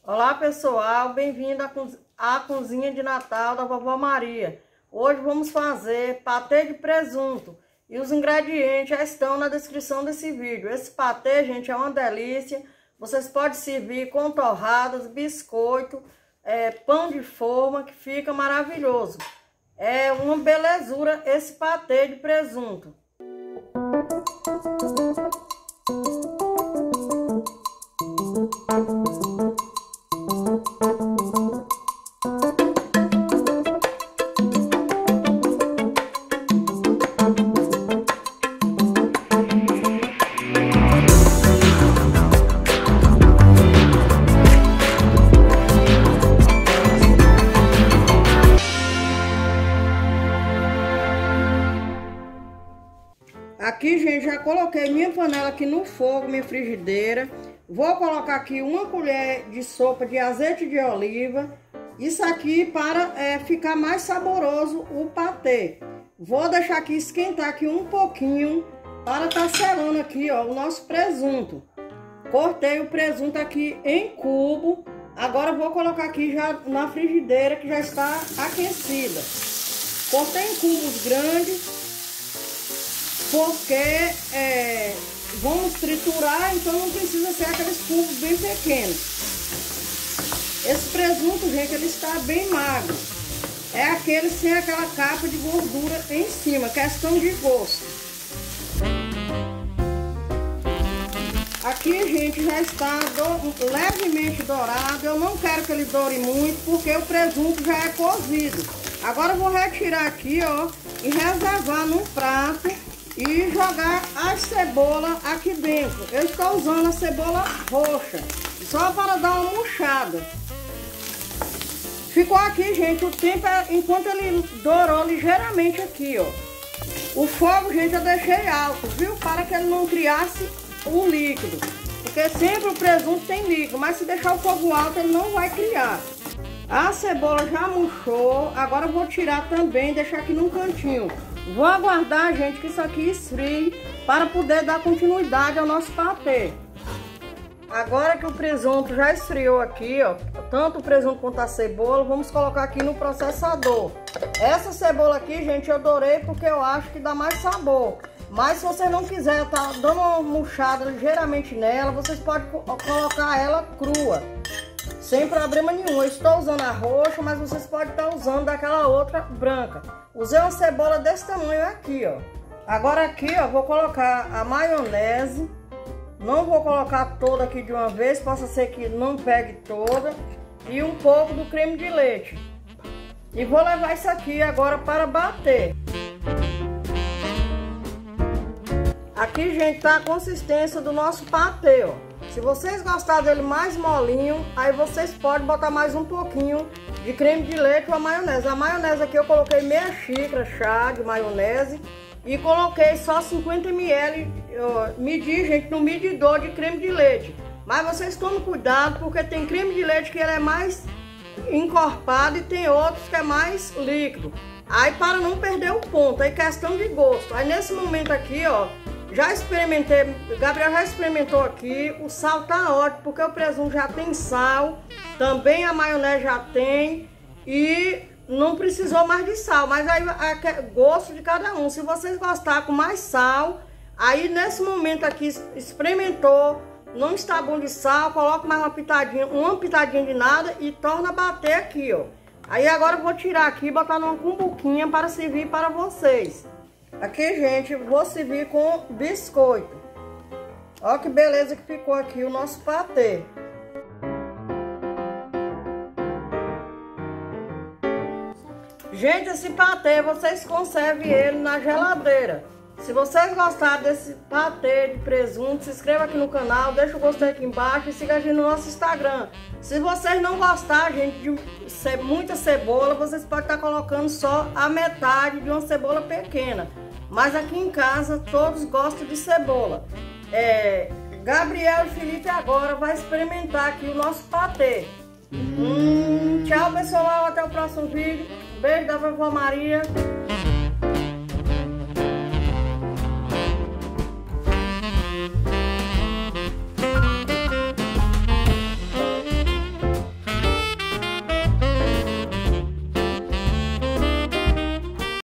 Olá pessoal, bem-vindo à cozinha de Natal da Vovó Maria. Hoje vamos fazer patê de presunto e os ingredientes já estão na descrição desse vídeo. Esse patê, gente, é uma delícia. Vocês podem servir com torradas, biscoito, pão de forma, que fica maravilhoso. É uma belezura esse patê de presunto. Aqui, gente, já coloquei minha panela aqui no fogo, minha frigideira. Vou colocar aqui uma colher de sopa de azeite de oliva. Isso aqui para ficar mais saboroso o patê. Vou deixar aqui esquentar aqui um pouquinho para estar selando aqui, ó, o nosso presunto. Cortei o presunto aqui em cubo. Agora vou colocar aqui já na frigideira que já está aquecida. Cortei em cubos grandes, porque vamos triturar, então não precisa ser aqueles cubos bem pequenos. Esse presunto, gente, ele está bem magro. É aquele sem aquela capa de gordura em cima, questão de gosto. Aqui, gente, já está levemente dourado. Eu não quero que ele doure muito, porque o presunto já é cozido. Agora eu vou retirar aqui, ó, e reservar num prato e jogar a cebola aqui dentro. Eu estou usando a cebola roxa, só para dar uma murchada. Ficou aqui, gente, o tempo enquanto ele dourou ligeiramente aqui, ó. O fogo, gente, eu deixei alto, viu? Para que ele não criasse o líquido. Porque sempre o presunto tem líquido, mas se deixar o fogo alto, ele não vai criar. A cebola já murchou, agora eu vou tirar também, deixar aqui num cantinho. Vou aguardar, gente, que isso aqui esfrie para poder dar continuidade ao nosso patê. Agora que o presunto já esfriou aqui, ó, tanto o presunto quanto a cebola, vamos colocar aqui no processador. Essa cebola aqui, gente, eu dourei porque eu acho que dá mais sabor. Mas se você não quiser tá dando uma murchada ligeiramente nela, vocês podem colocar ela crua, sem problema nenhum. Eu estou usando a roxa, mas vocês podem estar usando daquela outra branca. Usei uma cebola desse tamanho aqui, ó. Agora aqui, ó, vou colocar a maionese. Não vou colocar toda aqui de uma vez, possa ser que não pegue toda. E um pouco do creme de leite. E vou levar isso aqui agora para bater. Aqui, gente, tá a consistência do nosso patê, ó. Se vocês gostarem dele mais molinho, aí vocês podem botar mais um pouquinho de creme de leite ou a maionese. A maionese aqui eu coloquei meia xícara chá de maionese e coloquei só 50 ml. Medi, gente, no medidor de creme de leite. Mas vocês tomem cuidado, porque tem creme de leite que ele é mais encorpado e tem outros que é mais líquido. Aí para não perder o ponto, aí questão de gosto. Aí nesse momento aqui, ó, já experimentei, Gabriel já experimentou aqui, o sal tá ótimo, porque o presunto já tem sal, também a maionese já tem, e não precisou mais de sal, mas aí é gosto de cada um. Se vocês gostarem com mais sal, aí nesse momento aqui experimentou, não está bom de sal, coloca mais uma pitadinha de nada e torna a bater aqui, ó. Aí agora eu vou tirar aqui e botar numa cumbuquinha para servir para vocês. Aqui, gente, vou servir com biscoito. Olha que beleza que ficou aqui o nosso patê. Gente, esse patê, vocês conservem ele na geladeira. Se vocês gostaram desse patê de presunto, se inscreva aqui no canal, deixa o gostei aqui embaixo e siga a gente no nosso Instagram. Se vocês não gostarem, gente, de muita cebola, vocês podem estar colocando só a metade de uma cebola pequena. Mas aqui em casa todos gostam de cebola. Gabriel e Felipe agora vai experimentar aqui o nosso patê. Tchau, pessoal, até o próximo vídeo. Beijo da Vovó Maria.